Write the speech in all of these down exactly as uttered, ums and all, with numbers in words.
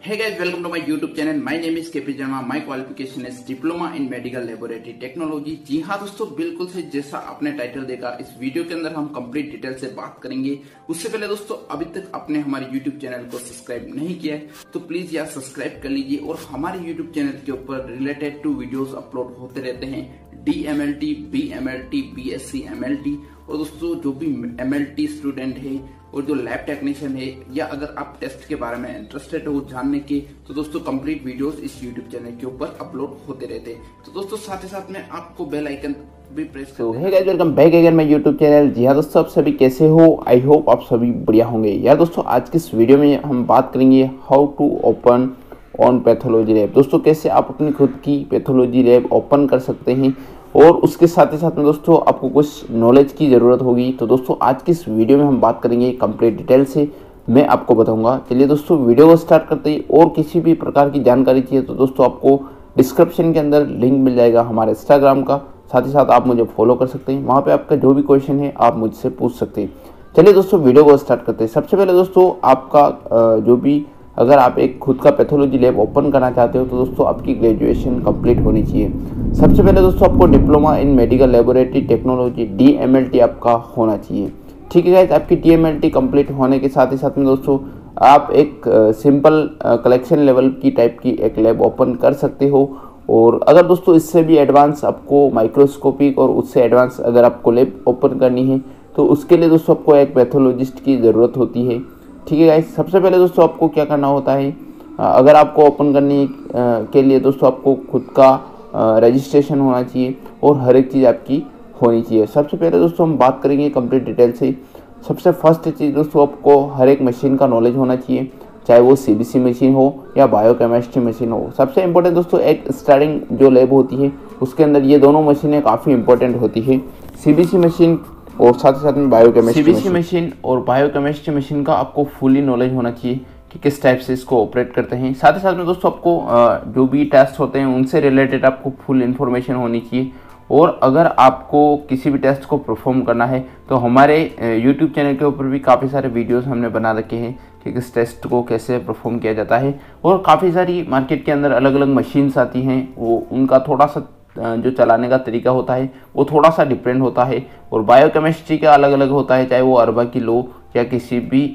Hey guys, welcome to my YouTube channel. My name is K P Sharma. My qualification is Diploma in Medical Laboratory Technology. जी हाँ दोस्तों, बिल्कुल से जैसा आपने title देखा, इस वीडियो के अंदर हम कंप्लीट डिटेल से बात करेंगे। उससे पहले दोस्तों, अभी तक आपने हमारे YouTube चैनल को सब्सक्राइब नहीं किया है तो प्लीज यार सब्सक्राइब कर लीजिए। और हमारे YouTube चैनल के ऊपर रिलेटेड टू वीडियोस अपलोड होते रहते हैं, D M L T, B M L T, B S C M L T. और दोस्तों जो भी एम एल टी स्टूडेंट है और जो लैब टेक्नीशियन है, या अगर आप टेस्ट के बारे में इंटरेस्टेड हो जानने के, तो दोस्तों कंप्लीट वीडियोस इस यूट्यूब चैनल के ऊपर अपलोड होते रहते हैं। तो दोस्तों साथ ही साथ में आपको बेल आइकन भी प्रेस कर देना। Hey guys, welcome back again my YouTube channel. जी हाँ दोस्तों, आप सभी कैसे हो? आई होप आप सभी बढ़िया होंगे। यार दोस्तों, आज की इस वीडियो में हम बात करेंगे how to open on pathology lab. दोस्तों कैसे आप अपनी खुद की पैथोलॉजी लैब ओपन कर सकते हैं, और उसके साथ ही साथ में दोस्तों आपको कुछ नॉलेज की ज़रूरत होगी। तो दोस्तों आज की इस वीडियो में हम बात करेंगे कंप्लीट डिटेल से, मैं आपको बताऊंगा। चलिए दोस्तों वीडियो को स्टार्ट करते ही, और किसी भी प्रकार की जानकारी चाहिए तो दोस्तों आपको डिस्क्रिप्शन के अंदर लिंक मिल जाएगा हमारे इंस्टाग्राम का। साथ ही साथ आप मुझे फॉलो कर सकते हैं, वहाँ पर आपका जो भी क्वेश्चन है आप मुझसे पूछ सकते हैं। चलिए दोस्तों वीडियो को स्टार्ट करते हैं। सबसे पहले दोस्तों आपका जो भी, अगर आप एक खुद का पैथोलॉजी लैब ओपन करना चाहते हो तो दोस्तों आपकी ग्रेजुएशन कंप्लीट होनी चाहिए। सबसे पहले दोस्तों आपको diploma in medical laboratory technology D M L T आपका होना चाहिए। ठीक है गाइस, आपकी D M L T complete होने के साथ ही साथ में दोस्तों आप एक सिंपल कलेक्शन लेवल की टाइप की एक लैब ओपन कर सकते हो। और अगर दोस्तों इससे भी एडवांस आपको माइक्रोस्कोपिक और उससे एडवांस अगर आपको लैब ओपन करनी है तो उसके लिए दोस्तों आपको एक पैथोलॉजिस्ट की ज़रूरत होती है। ठीक है गाइस, सबसे पहले दोस्तों आपको क्या करना होता है, अगर आपको ओपन करने के लिए दोस्तों आपको खुद का रजिस्ट्रेशन होना चाहिए और हर एक चीज़ आपकी होनी चाहिए। सबसे पहले दोस्तों हम बात करेंगे कंप्लीट डिटेल से। सबसे फर्स्ट चीज़ दोस्तों आपको हर एक मशीन का नॉलेज होना चाहिए, चाहे वो सी बी सी मशीन हो या बायोकेमिस्ट्री मशीन हो। सबसे इम्पोर्टेंट दोस्तों एक स्टार्टिंग जो लैब होती है उसके अंदर ये दोनों मशीनें काफ़ी इंपॉर्टेंट होती है, सी बी सी मशीन और साथ ही साथ में बायोकेमिस्ट्री सीबीसी मशीन और बायोकेमिस्ट्री मशीन का आपको फुली नॉलेज होना चाहिए कि किस टाइप से इसको ऑपरेट करते हैं। साथ ही साथ में दोस्तों आपको जो भी टेस्ट होते हैं उनसे रिलेटेड आपको फुल इन्फॉर्मेशन होनी चाहिए। और अगर आपको किसी भी टेस्ट को परफॉर्म करना है तो हमारे यूट्यूब चैनल के ऊपर भी काफ़ी सारे वीडियोस हमने बना रखे हैं कि किस टेस्ट को कैसे परफॉर्म किया जाता है। और काफ़ी सारी मार्केट के अंदर अलग अलग मशीन्स आती हैं, वो उनका थोड़ा सा जो चलाने का तरीका होता है वो थोड़ा सा डिफरेंट होता है। और बायोकेमिस्ट्री का अलग अलग होता है, चाहे वो अरबा की लो या किसी भी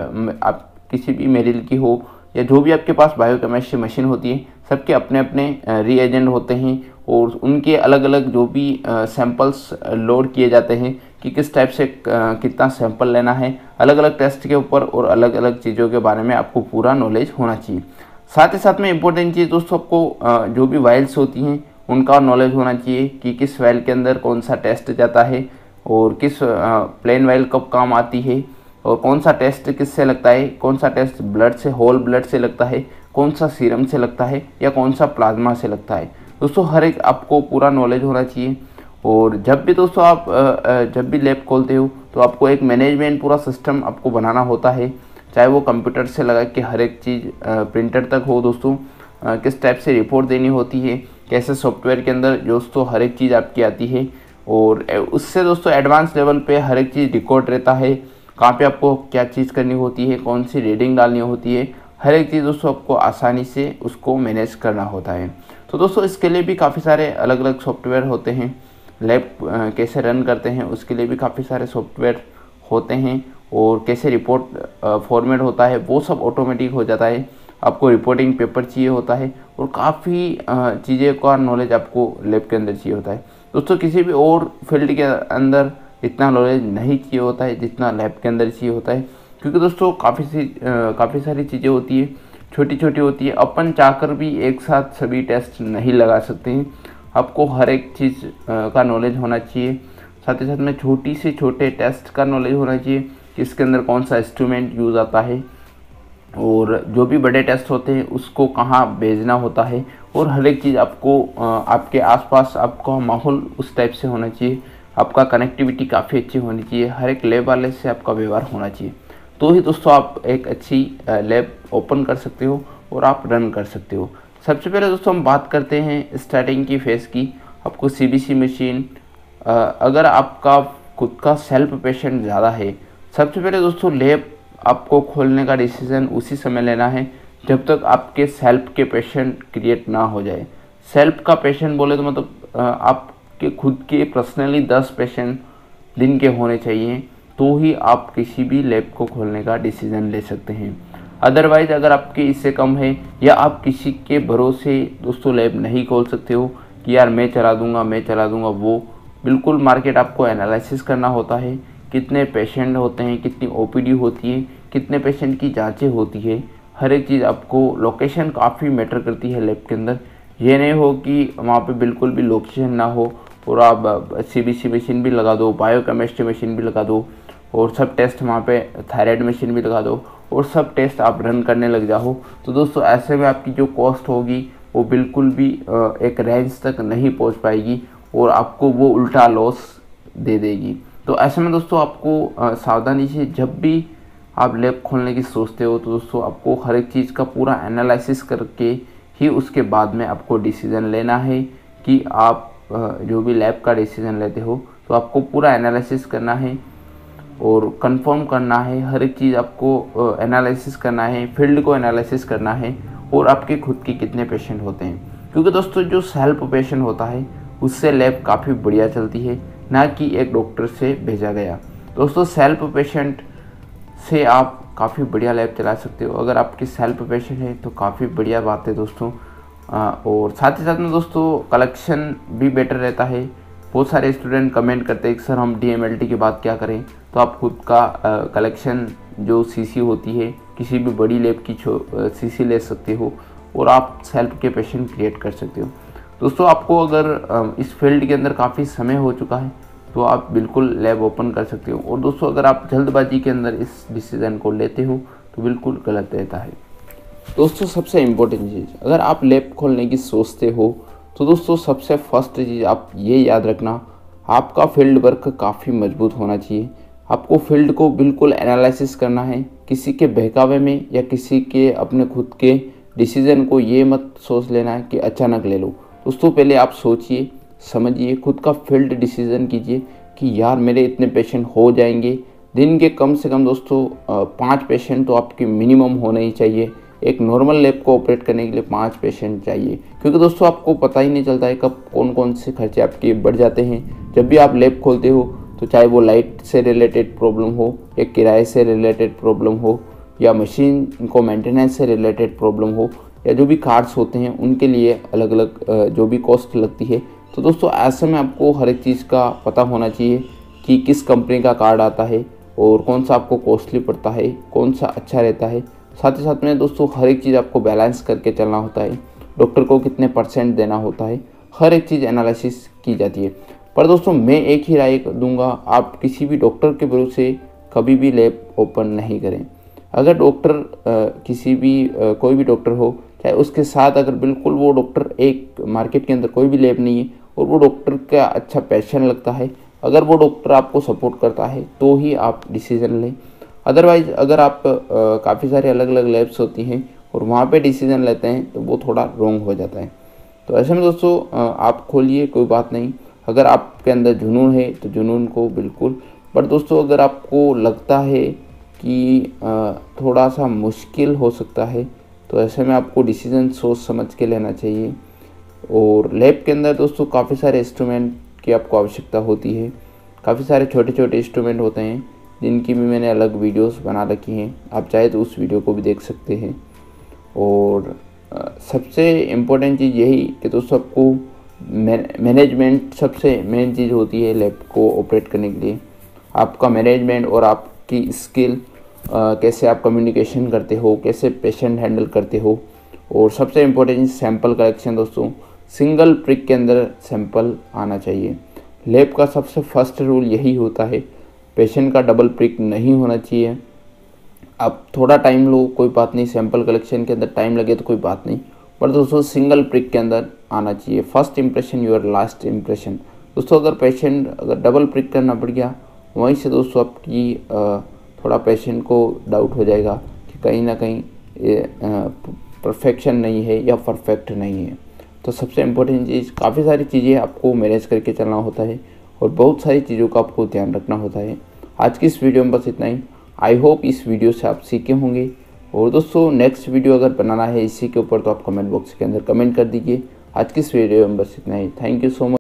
आप किसी भी मेरिल की हो, या जो भी आपके पास बायोकेमिस्ट्री मशीन होती है, सबके अपने अपने रीएजेंट होते हैं और उनके अलग अलग जो भी सैंपल्स लोड किए जाते हैं कि किस टाइप से कितना सैंपल लेना है अलग अलग टेस्ट के ऊपर, और अलग अलग चीज़ों के बारे में आपको पूरा नॉलेज होना चाहिए। साथ ही साथ में इम्पोर्टेंट चीज़ दोस्तों आपको जो भी वाइल्स होती हैं उनका नॉलेज होना चाहिए कि किस वाइल के अंदर कौन सा टेस्ट जाता है और किस प्लेन वाइल कब काम आती है, और कौन सा टेस्ट किससे लगता है, कौन सा टेस्ट ब्लड से, होल ब्लड से लगता है, कौन सा सीरम से लगता है, या कौन सा प्लाज्मा से लगता है। दोस्तों हर एक आपको पूरा नॉलेज होना चाहिए। और जब भी दोस्तों आप जब भी लैब खोलते हो तो आपको एक मैनेजमेंट पूरा सिस्टम आपको बनाना होता है, चाहे वो कंप्यूटर से लगा के हर एक चीज़ प्रिंटर तक हो दोस्तों, किस टाइप से रिपोर्ट देनी होती है, कैसे सॉफ्टवेयर के अंदर दोस्तों हर एक चीज़ आपकी आती है। और उससे दोस्तों एडवांस लेवल पे हर एक चीज़ रिकॉर्ड रहता है, कहाँ पे आपको क्या चीज़ करनी होती है, कौन सी रीडिंग डालनी होती है, हर एक चीज़ दोस्तों आपको आसानी से उसको मैनेज करना होता है। तो दोस्तों इसके लिए भी काफ़ी सारे अलग अलग सॉफ्टवेयर होते हैं, लैब कैसे रन करते हैं उसके लिए भी काफ़ी सारे सॉफ्टवेयर होते हैं, और कैसे रिपोर्ट फॉर्मेट होता है वो सब ऑटोमेटिक हो जाता है। आपको रिपोर्टिंग पेपर चाहिए होता है, और काफ़ी चीज़ें का नॉलेज आपको लैब के अंदर चाहिए होता है। दोस्तों किसी भी और फील्ड के अंदर इतना नॉलेज नहीं चाहिए होता है जितना लैब के अंदर चाहिए होता है, क्योंकि दोस्तों काफ़ी सी काफ़ी सारी चीज़ें होती है, छोटी छोटी होती है। अपन चाहकर भी एक साथ सभी टेस्ट नहीं लगा सकते हैं, आपको हर एक चीज़ का नॉलेज होना चाहिए। साथ ही साथ में छोटी से छोटे टेस्ट का नॉलेज होना चाहिए कि इसके अंदर कौन सा इंस्ट्रूमेंट यूज़ आता है, और जो भी बड़े टेस्ट होते हैं उसको कहाँ भेजना होता है, और हर एक चीज़ आपको आपके आसपास आपका माहौल उस टाइप से होना चाहिए, आपका कनेक्टिविटी काफ़ी अच्छी होनी चाहिए, हर एक लैब वाले से आपका व्यवहार होना चाहिए, तो ही दोस्तों आप एक अच्छी लैब ओपन कर सकते हो और आप रन कर सकते हो। सबसे पहले दोस्तों हम बात करते हैं स्टार्टिंग की फेज़ की। आपको सी बी सी मशीन, अगर आपका खुद का सेल्फ पेशेंट ज़्यादा है, सबसे पहले दोस्तों लैब आपको खोलने का डिसीज़न उसी समय लेना है जब तक आपके सेल्फ के पेशेंट क्रिएट ना हो जाए। सेल्फ का पेशेंट बोले तो मतलब आपके खुद के पर्सनली दस पेशेंट दिन के होने चाहिए, तो ही आप किसी भी लैब को खोलने का डिसीज़न ले सकते हैं। अदरवाइज़ अगर आपके इससे कम है या आप किसी के भरोसे दोस्तों लैब नहीं खोल सकते हो कि यार मैं चला दूंगा मैं चला दूंगा वो बिल्कुल मार्केट आपको एनालिसिस करना होता है, कितने पेशेंट होते हैं, कितनी ओपीडी होती है, कितने पेशेंट की जांचें होती है, हर एक चीज़ आपको लोकेशन काफ़ी मैटर करती है लैब के अंदर। ये नहीं हो कि वहाँ पे बिल्कुल भी लोकेशन ना हो और आप सीबीसी मशीन भी लगा दो, बायोकेमिस्ट्री मशीन भी लगा दो और सब टेस्ट वहाँ पे थायराइड मशीन भी लगा दो और सब टेस्ट आप रन करने लग जाओ, तो दोस्तों ऐसे में आपकी जो कॉस्ट होगी वो बिल्कुल भी एक रेंज तक नहीं पहुँच पाएगी और आपको वो उल्टा लॉस दे देगी। तो ऐसे में दोस्तों आपको सावधानी से जब भी आप लैब खोलने की सोचते हो तो दोस्तों आपको हर एक चीज़ का पूरा एनालिसिस करके ही उसके बाद में आपको डिसीज़न लेना है कि आप जो भी लैब का डिसीज़न लेते हो तो आपको पूरा एनालिसिस करना है और कंफर्म करना है, हर एक चीज़ आपको एनालिसिस करना है, फील्ड को एनालिसिस करना है और आपके खुद के कितने पेशेंट होते हैं। क्योंकि दोस्तों जो सेल्फ पेशेंट होता है उससे लैब काफ़ी बढ़िया चलती है, ना कि एक डॉक्टर से भेजा गया। दोस्तों सेल्फ पेशेंट से आप काफ़ी बढ़िया लैब चला सकते हो। अगर आपकी सेल्फ पेशेंट है तो काफ़ी बढ़िया बात है दोस्तों। आ, और साथ ही साथ में दोस्तों कलेक्शन भी बेटर रहता है। बहुत सारे स्टूडेंट कमेंट करते हैं कि सर हम डीएमएलटी की बात क्या करें, तो आप खुद का कलेक्शन जो सीसी होती है किसी भी बड़ी लैब की सीसी ले सकते हो और आप सेल्फ के पेशेंट क्रिएट कर सकते हो। दोस्तों आपको अगर इस फील्ड के अंदर काफ़ी समय हो चुका है तो आप बिल्कुल लैब ओपन कर सकते हो। और दोस्तों अगर आप जल्दबाजी के अंदर इस डिसीज़न को लेते हो तो बिल्कुल गलत रहता है। दोस्तों सबसे इम्पोर्टेंट चीज़, अगर आप लैब खोलने की सोचते हो तो दोस्तों सबसे फर्स्ट चीज़ आप ये याद रखना, आपका फील्ड वर्क काफ़ी मजबूत होना चाहिए। आपको फील्ड को बिल्कुल एनालिसिस करना है, किसी के बहकावे में या किसी के अपने खुद के डिसीज़न को ये मत सोच लेना है कि अचानक ले लो। दोस्तों पहले आप सोचिए समझिए, खुद का फील्ड डिसीज़न कीजिए कि यार मेरे इतने पेशेंट हो जाएंगे। दिन के कम से कम दोस्तों पाँच पेशेंट तो आपके मिनिमम होने ही चाहिए। एक नॉर्मल लैब को ऑपरेट करने के लिए पाँच पेशेंट चाहिए, क्योंकि दोस्तों आपको पता ही नहीं चलता है कब कौन कौन से खर्चे आपके बढ़ जाते हैं। जब भी आप लैब खोलते हो तो चाहे वो लाइट से रिलेटेड प्रॉब्लम हो या किराए से रिलेटेड प्रॉब्लम हो या मशीन को मेंटेनेंस से रिलेटेड प्रॉब्लम हो या जो भी कार्ड्स होते हैं उनके लिए अलग अलग जो भी कॉस्ट लगती है। तो दोस्तों ऐसे में आपको हर एक चीज़ का पता होना चाहिए कि किस कंपनी का कार्ड आता है और कौन सा आपको कॉस्टली पड़ता है, कौन सा अच्छा रहता है। साथ ही साथ में दोस्तों हर एक चीज़ आपको बैलेंस करके चलना होता है, डॉक्टर को कितने परसेंट देना होता है, हर एक चीज़ एनालिसिस की जाती है। पर दोस्तों मैं एक ही राय दूंगा, आप किसी भी डॉक्टर के भरोसे कभी भी लैब ओपन नहीं करें। अगर डॉक्टर किसी भी आ, कोई भी डॉक्टर हो, चाहे उसके साथ अगर बिल्कुल वो डॉक्टर एक मार्केट के अंदर कोई भी लैब नहीं है और वो डॉक्टर का अच्छा पैशन लगता है, अगर वो डॉक्टर आपको सपोर्ट करता है तो ही आप डिसीज़न लें। अदरवाइज़ अगर आप काफ़ी सारे अलग अलग लैब्स होती हैं और वहाँ पे डिसीज़न लेते हैं तो वो थोड़ा रॉन्ग हो जाता है। तो ऐसे में दोस्तों आप खोलिए, कोई बात नहीं। अगर आपके अंदर जुनून है तो जुनून को बिल्कुल, पर दोस्तों अगर आपको लगता है कि थोड़ा सा मुश्किल हो सकता है तो ऐसे में आपको डिसीज़न सोच समझ के लेना चाहिए। और लैब के अंदर दोस्तों काफ़ी सारे इंस्ट्रूमेंट की आपको आवश्यकता होती है, काफ़ी सारे छोटे छोटे इंस्ट्रूमेंट होते हैं जिनकी भी मैंने अलग वीडियोस बना रखी हैं, आप चाहे तो उस वीडियो को भी देख सकते हैं। और सबसे इम्पोर्टेंट चीज़ यही कि दोस्तों आपको मैनेजमेंट सबसे मेन चीज़ होती है लैब को ऑपरेट करने के लिए। आपका मैनेजमेंट और आपकी स्किल, कैसे आप कम्युनिकेशन करते हो, कैसे पेशेंट हैंडल करते हो। और सबसे इम्पोर्टेंट सैंपल कलेक्शन दोस्तों, सिंगल प्रिक के अंदर सैंपल आना चाहिए। लैब का सबसे फर्स्ट रूल यही होता है, पेशेंट का डबल प्रिक नहीं होना चाहिए। आप थोड़ा टाइम लो कोई बात नहीं, सैंपल कलेक्शन के अंदर टाइम लगे तो कोई बात नहीं, पर दोस्तों सिंगल प्रिक के अंदर आना चाहिए। First impression your last impression. दोस्तों अगर पेशेंट अगर डबल प्रिक करना पड़ गया, वहीं से दोस्तों आपकी थोड़ा पेशेंट को डाउट हो जाएगा कि कहीं ना कहीं परफेक्शन नहीं है या परफेक्ट नहीं है। तो सबसे इम्पोर्टेंट चीज़, काफ़ी सारी चीज़ें आपको मैनेज करके चलना होता है और बहुत सारी चीज़ों का आपको ध्यान रखना होता है। आज की इस वीडियो में बस इतना ही। आई होप इस वीडियो से आप सीखे होंगे और दोस्तों नेक्स्ट वीडियो अगर बनाना है इसी के ऊपर तो आप कमेंट बॉक्स के अंदर कमेंट कर दीजिए। आज की इस वीडियो में बस इतना ही। Thank you so much.